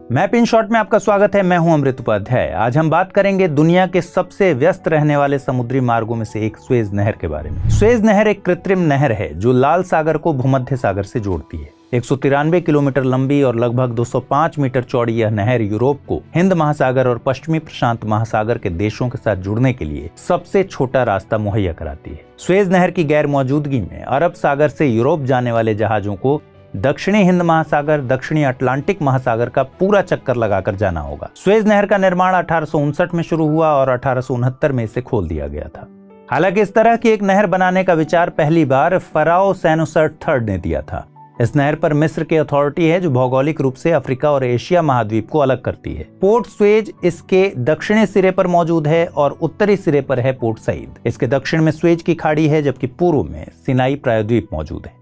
Map in short में आपका स्वागत है। मैं हूं अमृत उपाध्याय। आज हम बात करेंगे दुनिया के सबसे व्यस्त रहने वाले समुद्री मार्गों में से एक सुएज नहर के बारे में। सुएज नहर एक कृत्रिम नहर है जो लाल सागर को भूमध्य सागर से जोड़ती है। 193 किलोमीटर लंबी और लगभग 205 मीटर चौड़ी यह नहर यूरोप को हिंद महासागर और पश्चिमी प्रशांत महासागर के देशों के साथ जुड़ने के लिए सबसे छोटा रास्ता मुहैया कराती है। सुएज नहर की गैर मौजूदगी में अरब सागर से यूरोप जाने वाले जहाजों को दक्षिणी हिंद महासागर, दक्षिणी अटलांटिक महासागर का पूरा चक्कर लगाकर जाना होगा। सुएज नहर का निर्माण 1859 में शुरू हुआ और 1869 में इसे खोल दिया गया था। हालांकि इस तरह की एक नहर बनाने का विचार पहली बार फराओ सेनुसर्ट III ने दिया था। इस नहर पर मिस्र की अथॉरिटी है जो भौगोलिक रूप से अफ्रीका और एशिया महाद्वीप को अलग करती है। पोर्ट सुएज इसके दक्षिणी सिरे पर मौजूद है और उत्तरी सिरे पर है पोर्ट सईद। इसके दक्षिण में सुएज की खाड़ी है जबकि पूर्व में सिनाई प्रायद्वीप मौजूद है।